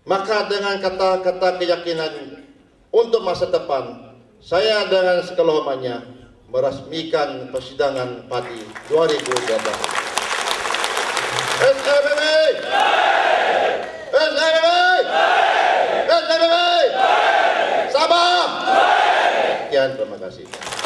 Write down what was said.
Maka dengan kata-kata keyakinan untuk masa depan, saya dengan segala hormatnya meresmikan persidangan Padi 2012. SKPP! SKPP! SKPP! Sabah! Sekian, terima kasih.